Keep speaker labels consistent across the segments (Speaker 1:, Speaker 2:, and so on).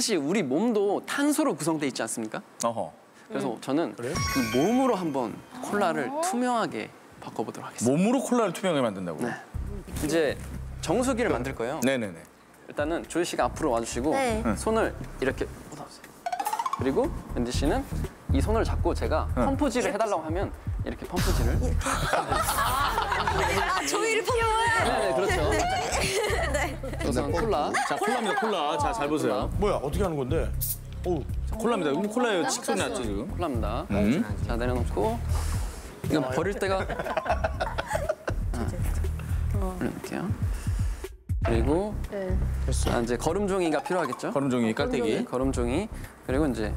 Speaker 1: 사실 우리 몸도 탄소로 구성돼 있지 않습니까?
Speaker 2: 어허.
Speaker 1: 그래서 저는 이 몸으로 한번 콜라를 투명하게 바꿔보도록 하겠습니다.
Speaker 2: 몸으로 콜라를 투명하게 만든다고요?
Speaker 1: 네. 이제 정수기를 만들 거예요.
Speaker 2: 네네네.
Speaker 1: 일단은 조이 씨가 앞으로 와주시고
Speaker 3: 네.
Speaker 1: 손을 이렇게 뻗어주세요. 그리고 wendy 씨는 이 손을 잡고 제가 펌프질을 해달라고 하면 이렇게 펌프질을.
Speaker 3: 아, 조이를 펌프요?
Speaker 1: 네네, 그렇죠.
Speaker 3: 네.
Speaker 1: 우선 콜라.
Speaker 2: 자, 콜라입니다, 콜라. 자, 잘 보세요.
Speaker 4: 뭐야, 어떻게 하는 건데? 오.
Speaker 2: 자, 콜라입니다. 이거 콜라예요. 식소리 났죠, 지금?
Speaker 1: 콜라입니다. 자, 내려놓고 이거 버릴 때가 올려놓을게요. 그리고 이제 거름종이가 필요하겠죠?
Speaker 2: 거름종이, 깔때기.
Speaker 1: 네, 거름종이. 그리고 이제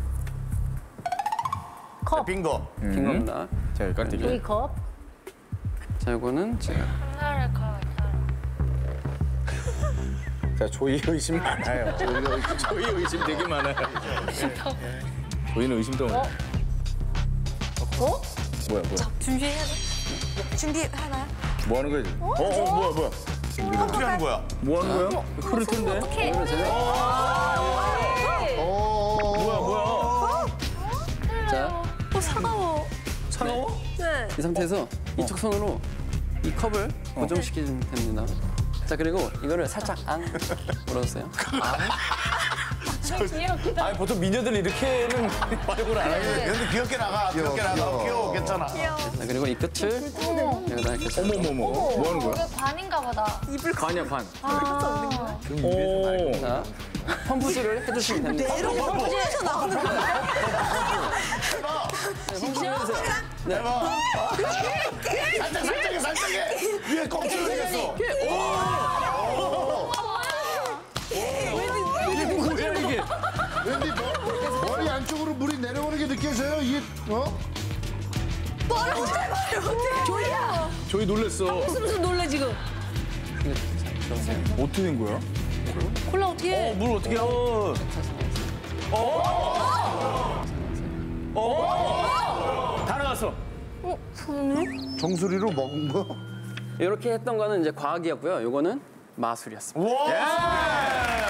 Speaker 4: 빈 거.
Speaker 1: 빈 겁니다.
Speaker 2: 자, 깔때기.
Speaker 3: 조이컵.
Speaker 1: 자, 이거는 제가
Speaker 2: 자, 조이 의심 많아요. 조이 의심 되게 많아요. 조이는 의심도 많아요.
Speaker 3: 어?
Speaker 2: 뭐야.
Speaker 3: 준비해야 돼? 준비하나요?
Speaker 2: 뭐 하는 거야, 지금? 뭐야.
Speaker 4: 어떻게 하는 거야?
Speaker 2: 뭐 하는 거야? 흐를 텐데.
Speaker 3: 어떡해.
Speaker 2: 뭐야.
Speaker 1: 자,
Speaker 3: 차가워.
Speaker 2: 차가워?
Speaker 3: 네.
Speaker 1: 이 상태에서 이쪽 손으로 이 컵을 고정시키면 됩니다. 자, 그리고 이거를 살짝 앙 물어주세요.
Speaker 2: 아니, 보통 미녀들 이렇게는 발음을 안 하는데.
Speaker 4: 근데 귀엽게 나가. 귀여워. 괜찮아.
Speaker 1: 자, 그리고 이 끝을 여기다 이렇게
Speaker 2: 어머머머. 뭐 하는 거야?
Speaker 5: 관인가 보다.
Speaker 2: 관이야, 관.
Speaker 1: 오. 자, 펌프질을 해주시면 됩니다.
Speaker 3: 펌프질에서 나오는 거야?
Speaker 1: 네.
Speaker 4: 살짝해. 위에 껍질을 내렸어.
Speaker 6: 왠지 머리 안쪽으로 물이 내려오는 게 느껴져요? 이게
Speaker 3: 말을 못해. 조이야.
Speaker 2: 조이 놀랬어.
Speaker 3: 무슨 놀래 지금?
Speaker 2: 어떻게 된 거야?
Speaker 3: 콜라 어떻게 해?
Speaker 2: 물 어떻게 해? 다 나갔어.
Speaker 6: 정수리로 먹은 거?
Speaker 1: 이렇게 했던 거는 이제 과학이었고요. 요거는 마술이었습니다.